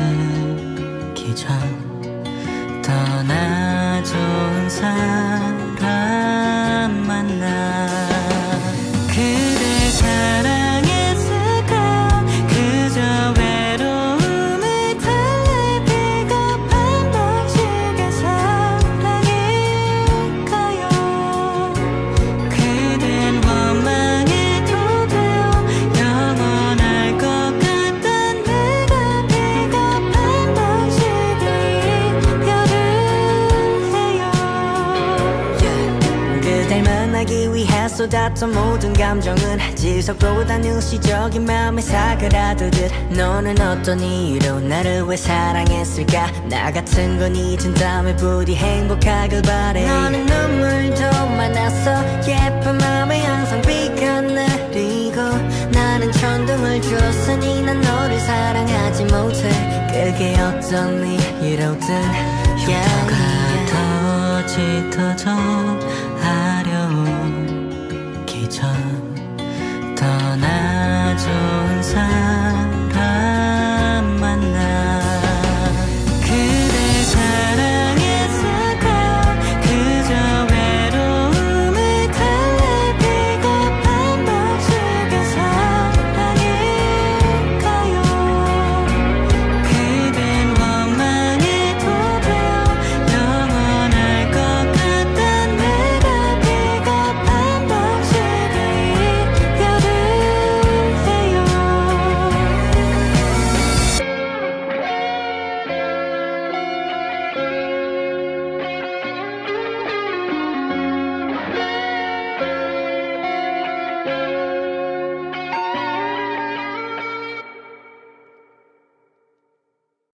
되기 전 떠나 좋은 사람 만나 그댈 사랑했을까 그저 외로움을 달랠 비겁한 방식의 사랑일까요 그댄 원망해도 돼요 영원할 것 같던 내가 비겁한 방식의 이별을 해요 그댈 만나기 위해 쏟았던 모든 감정은 지속보다 일시적인 마음에 사그라들듯 너는 어떤 이유로 나를 왜 사랑했을까 나 같은 건 잊은 다음에 부디 행복하길 바래 너는 눈물도 많았어 예쁜 맘에 항상 비가 내리고 나는 천둥을 줬으니 난 너를 사랑하지 못해 그게 어떤 이유로든 흉터가 더 짙어져 아려오기 전 떠나 좋은 사람